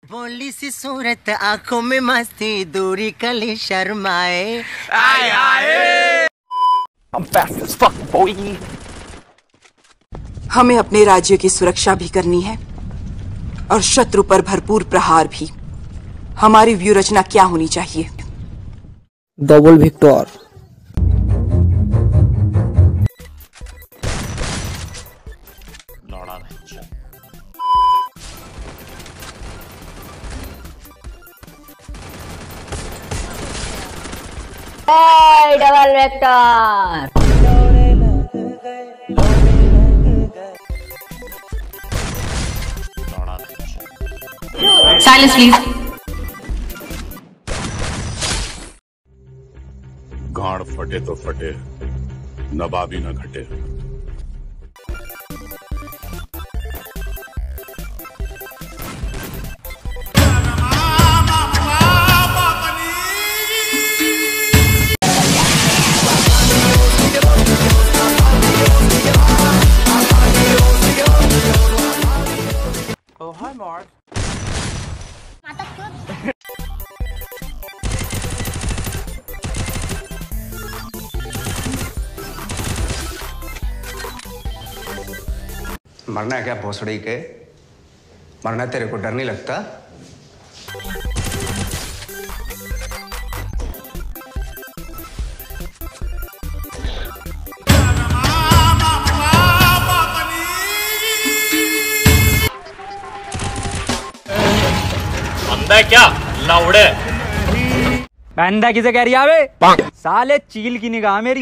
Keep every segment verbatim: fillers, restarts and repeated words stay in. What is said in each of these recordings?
बोली सी सूरत आंखों में मस्ती दूरी कली शर्माए आए आए I'm fast as fuck, boy. हमें अपने राज्य की सुरक्षा भी करनी है और शत्रु पर भरपूर प्रहार भी। हमारी व्यूहरचना क्या होनी चाहिए? Double victor. लौड़ा Hey, double vector. Silence, please. गाड़ फटे तो फटे, नवाबी न घटे। Oh, hi, Mark. मरना है क्या भोसड़ी के? मरना तेरे को डर नहीं लगता? बंदा क्या लौड़े? बंदा किसे कह रही है बे? साले चील की निगाह मेरी।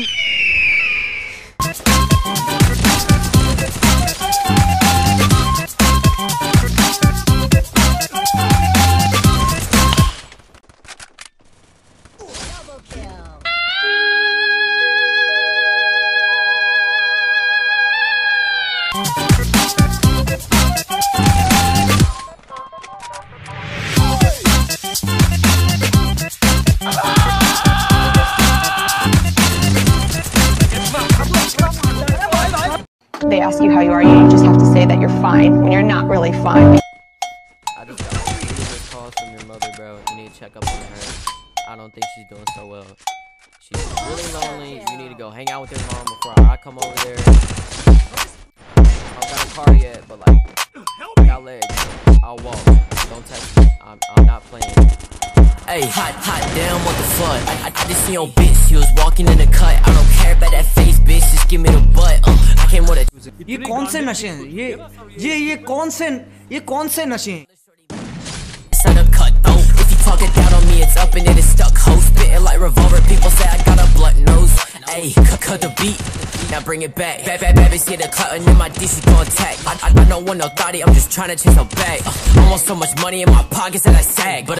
They ask you how you are, you just have to say that you're fine when you're not really fine. I just got a call from your mother, bro. You need to check up on her. I don't think she's doing so well. She's really lonely. You need to go hang out with your mom before I come over there. I don't got a car yet, but like, I got legs. I'll walk. Don't text me. I'm, I'm not playing. Hey, hot, hot damn, what the fuck? I, I, I just see your bitch. She was walking in the cut. I don't care about that face, bitch. Just give me the butt. Uh, I came with a. ये कौन से नशे हैं? ये ये ये कौन से ये कौन से नशे हैं? If you talking down on me, it's up and it is stuck. Ho, spitting like revolver. People say I got a blunt nose. Ayy, cut, cut the beat. Now bring it back. Bad, bad, bad, bitch, the clout and in my D C gon' attack. I, I, I don't want no thotty. I'm just trying to chase a bag. Uh, almost so much money in my pockets that I sag. But